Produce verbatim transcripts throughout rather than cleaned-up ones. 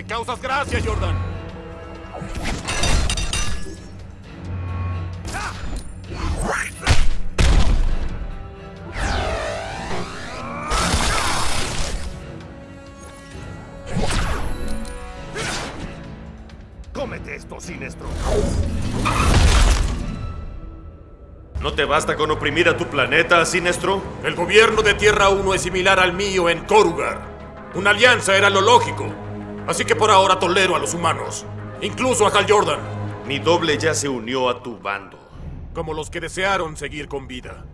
Me causas gracia, Jordan. Cómete esto, Sinestro. ¿No te basta con oprimir a tu planeta, Sinestro? El gobierno de Tierra uno es similar al mío en Korugar. Una alianza era lo lógico. Así que por ahora tolero a los humanos. Incluso a Hal Jordan. Mi doble ya se unió a tu bando. Como los que desearon seguir con vida.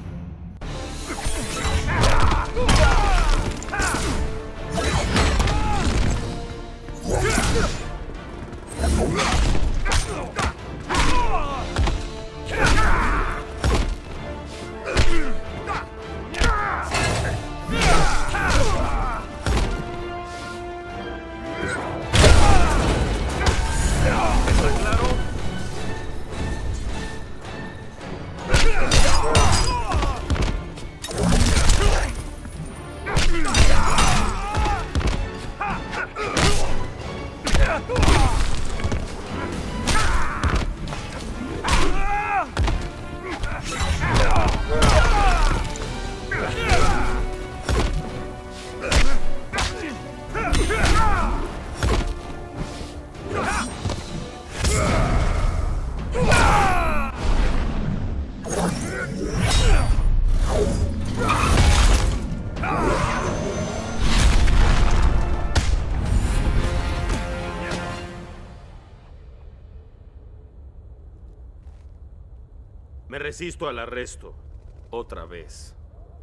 Me resisto al arresto. Otra vez.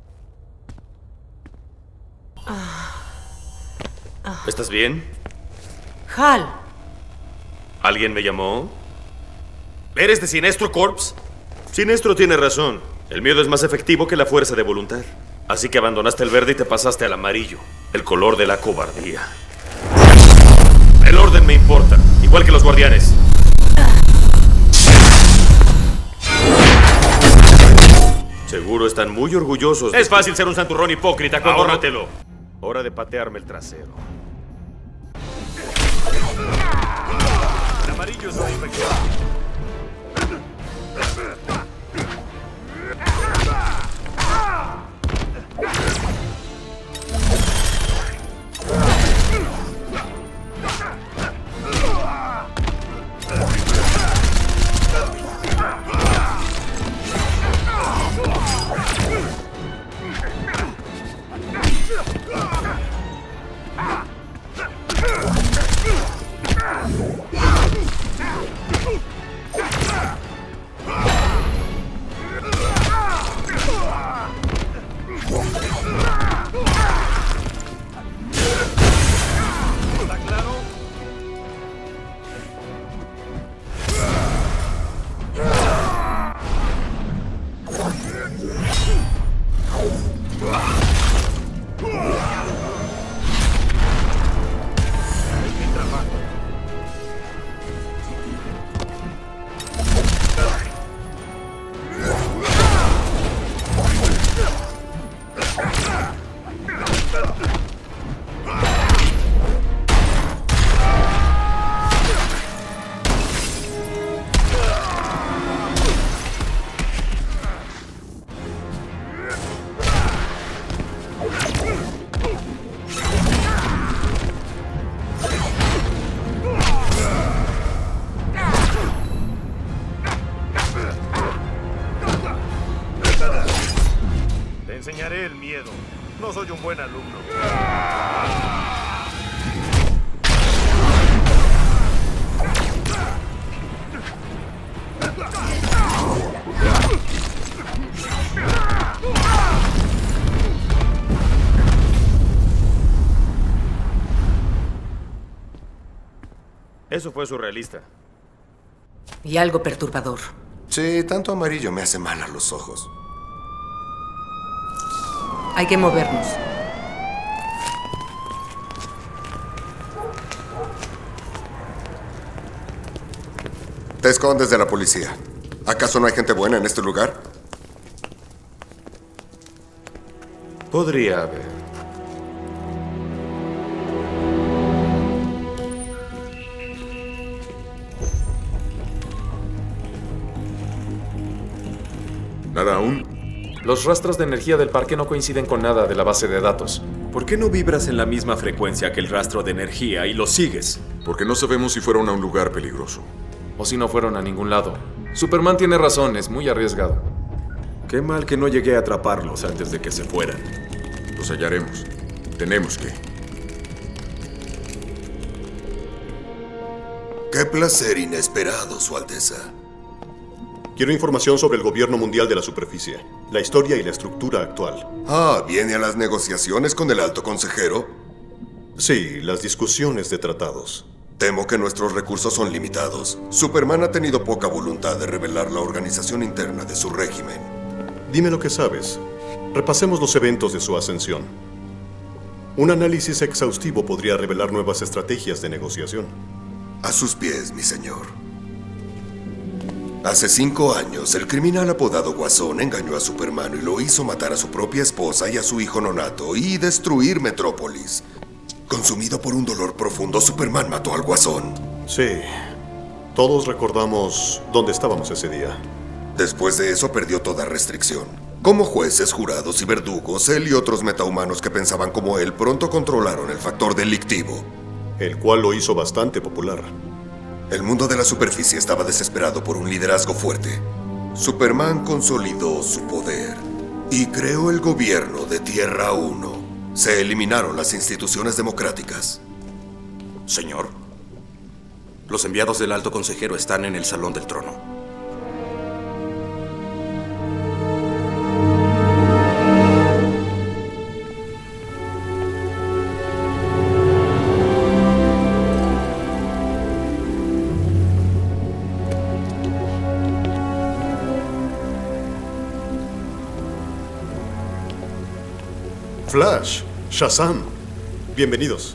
Ah. Ah. ¿Estás bien? Hal. ¿Alguien me llamó? ¿Eres de Sinestro Corps? Sinestro tiene razón. El miedo es más efectivo que la fuerza de voluntad. Así que abandonaste el verde y te pasaste al amarillo. El color de la cobardía. El orden me importa, igual que los guardianes. Seguro están muy orgullosos de... Es fácil ser un santurrón hipócrita, ahórratelo. Hora de patearme el trasero. El amarillo es una infección. Enseñaré el miedo. No soy un buen alumno. Eso fue surrealista. Y algo perturbador. Sí, tanto amarillo me hace mal a los ojos. Hay que movernos. Te escondes de la policía. ¿Acaso no hay gente buena en este lugar? Podría haber. funcionar aún? Los rastros de energía del parque no coinciden con nada de la base de datos. ¿Por qué no vibras en la misma frecuencia que el rastro de energía y lo sigues? Porque no sabemos si fueron a un lugar peligroso. O si no fueron a ningún lado. Superman tiene razón, es muy arriesgado. Qué mal que no llegué a atraparlos antes de que se fueran. Los hallaremos. Tenemos que. Qué placer inesperado, Su Alteza. Quiero información sobre el gobierno mundial de la superficie, la historia y la estructura actual. Ah, ¿viene a las negociaciones con el alto consejero? Sí, las discusiones de tratados. Temo que nuestros recursos son limitados. Superman ha tenido poca voluntad de revelar la organización interna de su régimen. Dime lo que sabes. Repasemos los eventos de su ascensión. Un análisis exhaustivo podría revelar nuevas estrategias de negociación. A sus pies, mi señor. Hace cinco años, el criminal apodado Guasón engañó a Superman y lo hizo matar a su propia esposa y a su hijo nonato y destruir Metrópolis. Consumido por un dolor profundo, Superman mató al Guasón. Sí. Todos recordamos dónde estábamos ese día. Después de eso, perdió toda restricción. Como jueces, jurados y verdugos, él y otros metahumanos que pensaban como él pronto controlaron el factor delictivo. El cual lo hizo bastante popular. El mundo de la superficie estaba desesperado por un liderazgo fuerte. Superman consolidó su poder y creó el gobierno de Tierra uno. Se eliminaron las instituciones democráticas. Señor, los enviados del alto consejero están en el Salón del Trono. Flash, Shazam, bienvenidos.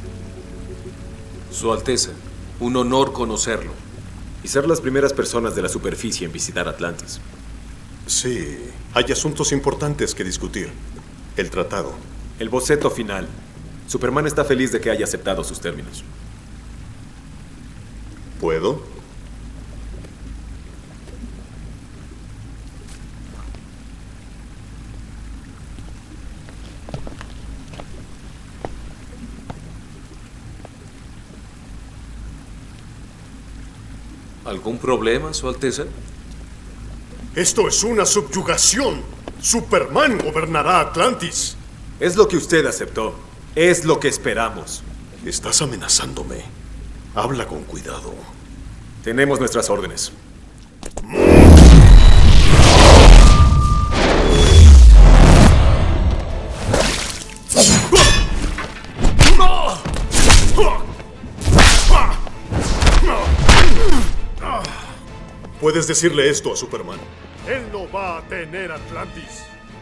Su Alteza, un honor conocerlo. Y ser las primeras personas de la superficie en visitar Atlantis. Sí, hay asuntos importantes que discutir. El tratado. El boceto final. Superman está feliz de que haya aceptado sus términos. ¿Puedo? ¿Algún problema, Su Alteza? Esto es una subyugación. Superman gobernará Atlantis. Es lo que usted aceptó. Es lo que esperamos. Estás amenazándome. Habla con cuidado. Tenemos nuestras órdenes. Puedes decirle esto a Superman. Él no va a tener Atlantis.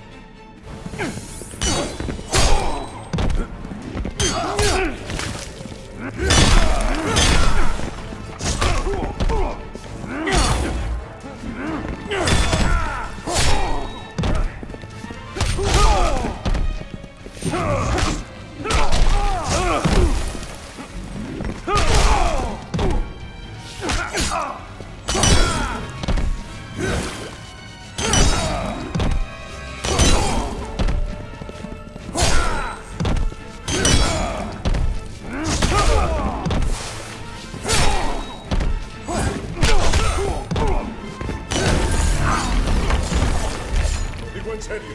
En serio.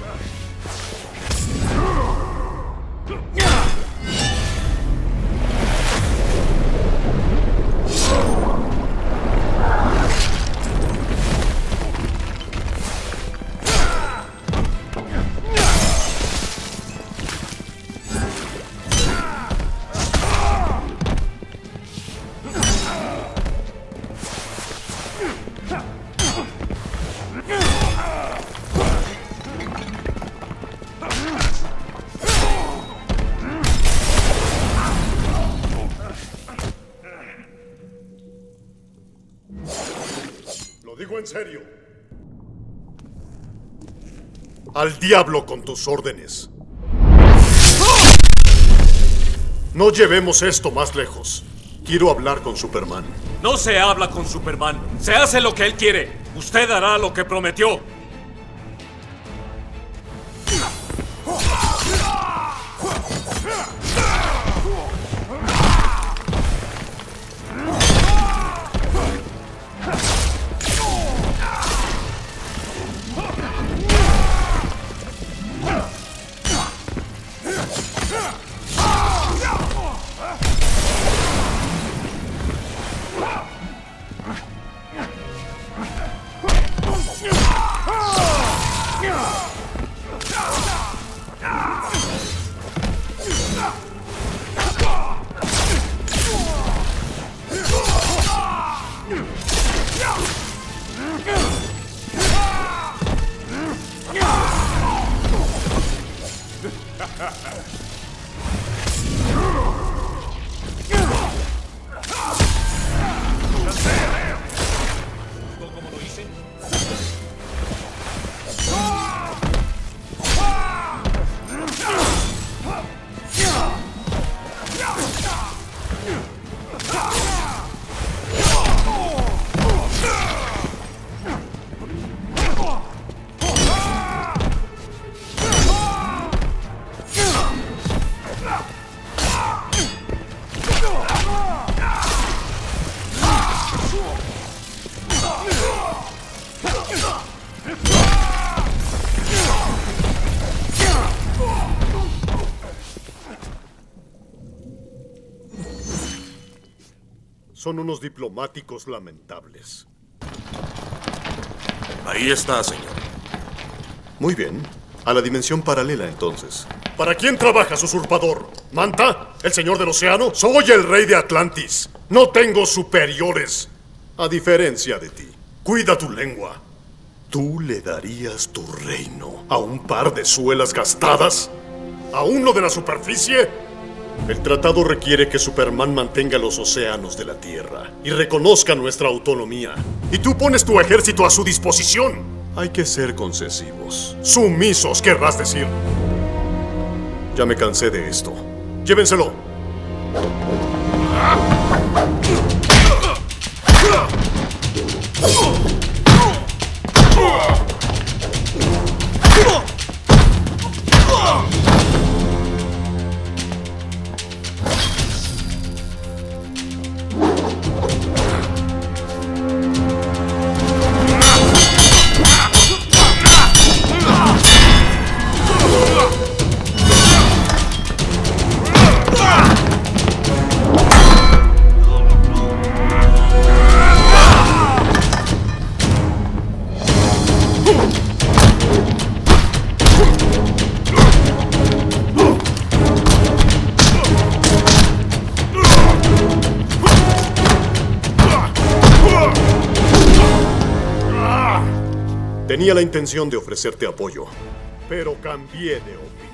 Digo en serio. Al diablo con tus órdenes. No llevemos esto más lejos. Quiero hablar con Superman. No se habla con Superman. Se hace lo que él quiere. Usted hará lo que prometió. ¿Cómo lo hice? Son unos diplomáticos lamentables. Ahí está, señor. Muy bien. A la dimensión paralela, entonces. ¿Para quién trabajas, usurpador? ¿Manta? ¿El señor del océano? Soy el rey de Atlantis. No tengo superiores. A diferencia de ti. Cuida tu lengua. ¿Tú le darías tu reino a un par de suelas gastadas? ¿A uno de la superficie? El tratado requiere que Superman mantenga los océanos de la Tierra y reconozca nuestra autonomía. Y tú pones tu ejército a su disposición. Hay que ser concesivos. Sumisos, querrás decir. Ya me cansé de esto. Llévenselo. Tenía la intención de ofrecerte apoyo, pero cambié de opinión.